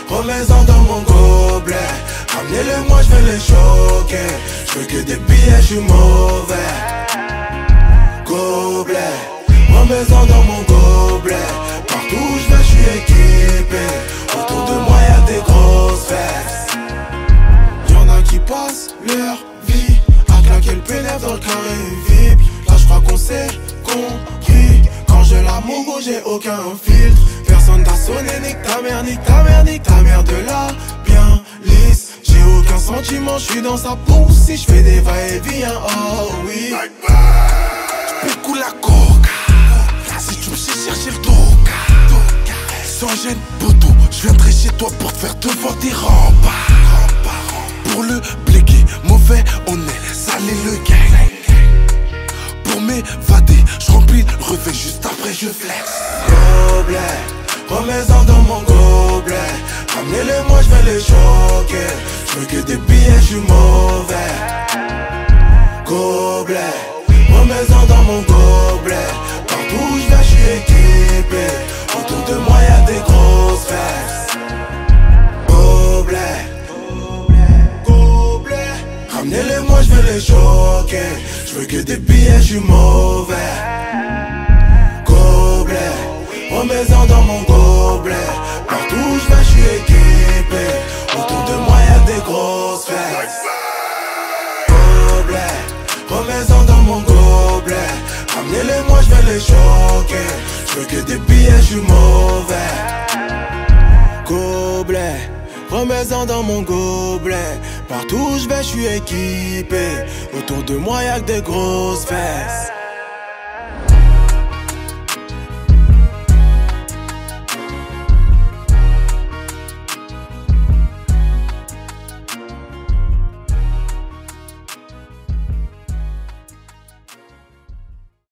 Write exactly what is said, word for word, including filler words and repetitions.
remets-en dans mon gobelet. Ramenez-les moi je vais les choquer. Je veux que des billets, je suis mauvais. Gobelet, remets-en dans mon gobelet. Partout où je vais je suis équipé. Autour de moi y'a des grosses fesses. Y'en a qui passent leur vie à claquer le pénètre dans le carré V I P. Là je crois qu'on s'est compris. Quand je la mogo j'ai aucun filtre. Personne t'a sonné, nique ta mère, nique ta mère, nique ta mère de là. Bien lisse, j'ai aucun sentiment, je suis dans sa peau. Si je fais des va-et-vient, oh oui. Beaucoup la coca. Si tu me sais chercher le toca. Sans gêne, poteau, je viendrai chez toi pour te faire devant tes remparts. Pour le bléguer, mauvais, on est salé le gang. Pour m'évader, je remplis le revêt, juste après je flex. Gobelet, remets-en dans mon gobelet. Ramenez-les moi je vais les choquer. Je veux que des billets, je suis mauvais. Gobelet, remets-en dans mon gobelet. Partout où je vais je suis équipé. Autour de moi y'a des grosses fesses. Gobelet, gobelet, ramenez-les moi je vais les choquer. Je veux que des billets, je suis mauvais. Gobelet, remets-en dans mon gobelet. Partout où je vais je suis équipé. Autour de moi y'a des grosses fesses. Gobelet, remets-en dans mon gobelet. Ramenez-les moi je vais les choquer. Je veux que des billets, je suis mauvais. Gobelet, remets-en dans mon gobelet. Partout où je vais je suis équipé. Autour de moi y'a que des grosses fesses.